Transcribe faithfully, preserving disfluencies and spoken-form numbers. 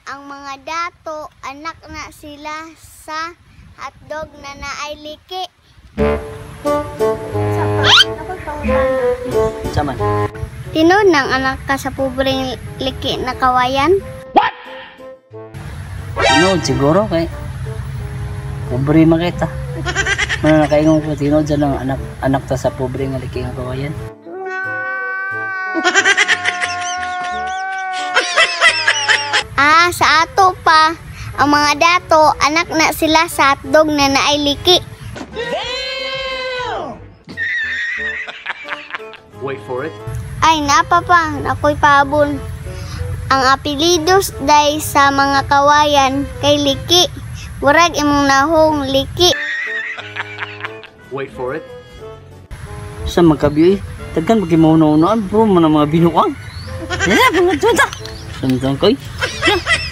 Ang mga dato, anak na sila sa hotdog na naay liki. Saman. Tinod ng anak ka sa pobreng liki na kawayan? What? Tinod siguro kay pobre makita. Mana nakaingon ko tinod dyan ang anak anak ta sa pobre nga liki nga kawayan. Ah, sa ato pa, ang mga dato, anak na sila sa hotdog na naay liki. Wait for it. Ay, napa pa, nakoy pabon. Ang apelidos day sa mga kawayan kay liki. Murag imong nahong liki. Wait for it. Sa magkabiyoy, tagkan pag imaw-unaan, bro, mo na mga binuang. Yan na, mga tuta. Samtang koy.